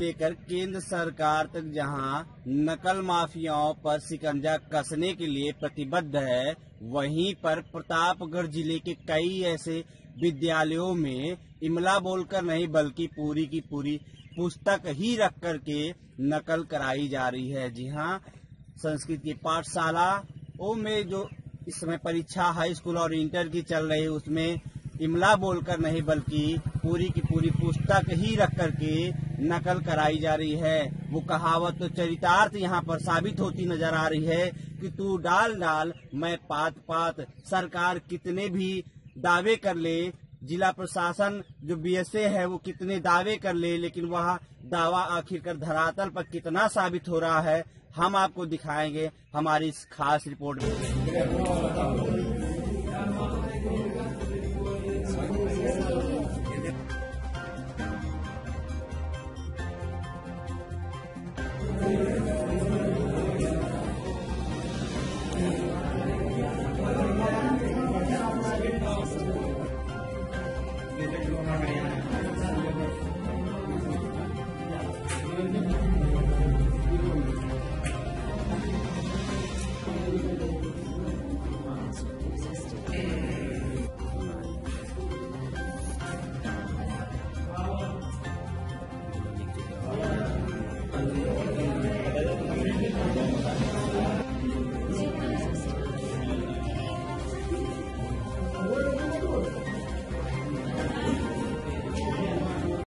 लेकर केंद्र सरकार तक जहां नकल माफियाओं पर शिकंजा कसने के लिए प्रतिबद्ध है, वहीं पर प्रतापगढ़ जिले के कई ऐसे विद्यालयों में इमला बोलकर नहीं बल्कि पूरी की पूरी पुस्तक ही रख करके नकल कराई जा रही है। जी हाँ, संस्कृत की पाठशालाओं में जो इस समय परीक्षा हाई स्कूल और इंटर की चल रही है, उसमें इमला बोलकर नहीं बल्कि पूरी की पूरी पुस्तक ही रख करके नकल कराई जा रही है। वो कहावत तो चरितार्थ यहाँ पर साबित होती नजर आ रही है कि तू डाल डाल मैं पात पात। सरकार कितने भी दावे कर ले, जिला प्रशासन जो बीएसए है वो कितने दावे कर ले, लेकिन वह दावा आखिरकार धरातल पर कितना साबित हो रहा है, हम आपको दिखाएंगे हमारी इस खास रिपोर्ट में।